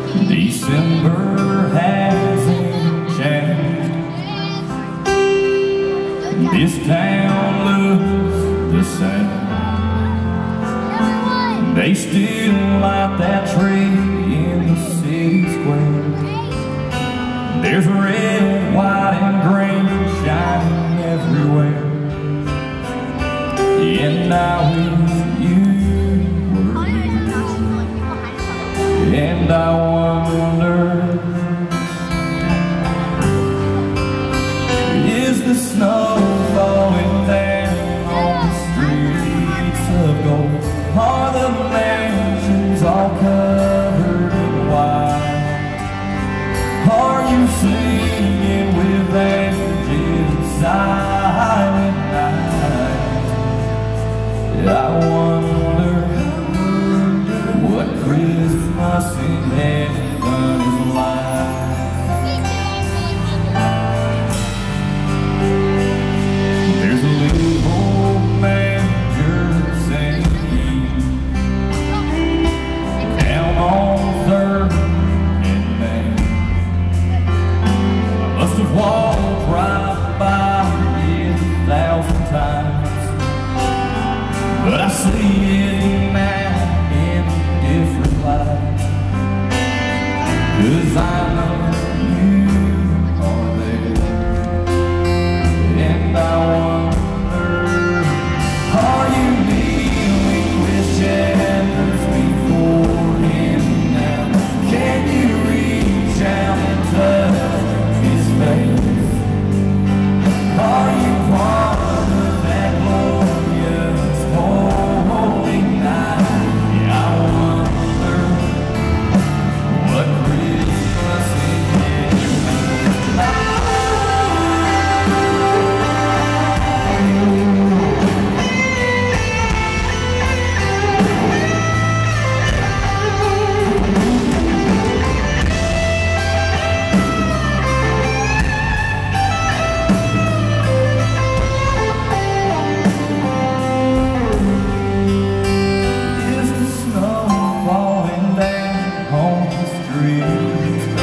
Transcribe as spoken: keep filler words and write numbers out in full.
December hasn't changed. This town looks the same. They still light that tree in the city square. There's red, white, and green shining everywhere. And I wish you were here. And I wonder, is the snow falling down on the streets of gold? Are the mansions all covered in white? Are you singing with angels silent night? I wonder what Christmas in heaven is like. There's a little old manger singing down on Third and Main. I must have walked right by it a thousand times, but I see it now in a different light. 'Cause I know you are there. And I wonder, are you kneeling with shepherds before him now? Can you reach out and touch his face? Are you part of that glorious holy night? Yeah, I wonder what Christmas in heaven is like. Is the snow falling down on the streets?